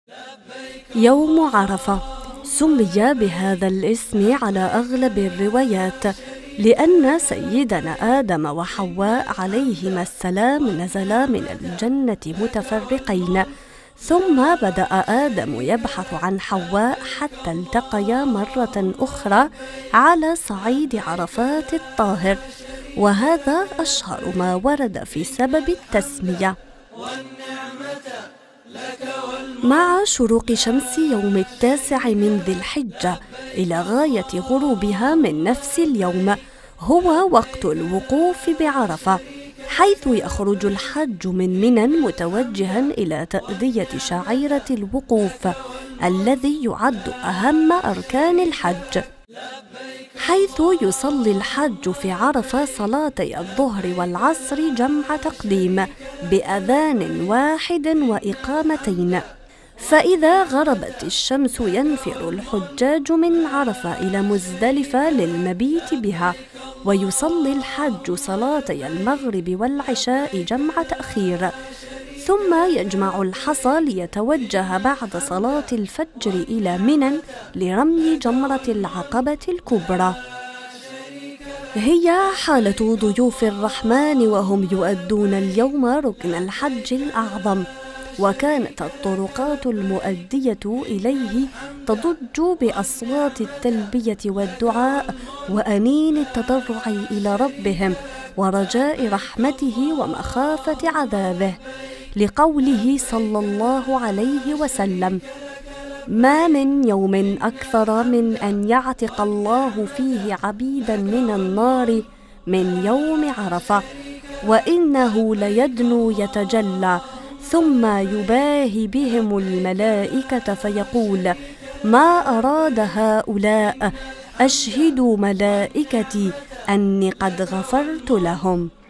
يوم عرفة سمي بهذا الاسم على أغلب الروايات لأن سيدنا آدم وحواء عليهما السلام نزلا من الجنة متفرقين، ثم بدأ آدم يبحث عن حواء حتى التقيا مرة أخرى على صعيد عرفات الطاهر، وهذا أشهر ما ورد في سبب التسمية. مع شروق شمس يوم 9 من ذي الحجة إلى غاية غروبها من نفس اليوم هو وقت الوقوف بعرفة، حيث يخرج الحج من منى متوجها إلى تأدية شعيرة الوقوف الذي يعد أهم أركان الحج، حيث يصلي الحج في عرفة صلاتي الظهر والعصر جمع تقديم بأذان واحد وإقامتين. فإذا غربت الشمس ينفر الحجاج من عرفة إلى مزدلفة للمبيت بها، ويصلي الحج صلاتي المغرب والعشاء جمع تأخير، ثم يجمع الحصى ليتوجه بعد صلاة الفجر إلى منى لرمي جمرة العقبة الكبرى. هي حالة ضيوف الرحمن وهم يؤدون اليوم ركن الحج الأعظم، وكانت الطرقات المؤدية إليه تضج بأصوات التلبية والدعاء وأنين التضرع إلى ربهم ورجاء رحمته ومخافة عذابه، لقوله صلى الله عليه وسلم: ما من يوم أكثر من أن يعتق الله فيه عبيدا من النار من يوم عرفة، وإنه ليدنو يتجلى ثم يباهي بهم الملائكة فيقول: ما أراد هؤلاء؟ أشهدوا ملائكتي أني قد غفرت لهم.